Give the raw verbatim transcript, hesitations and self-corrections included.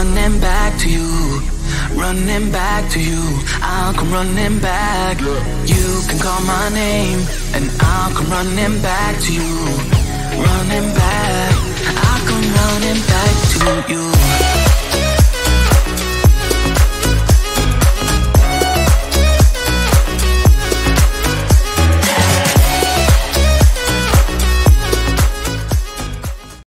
running back to you, running back to you. I'll come running back. You can call my name and I'll come running back to you, running back. I'll come running back to you.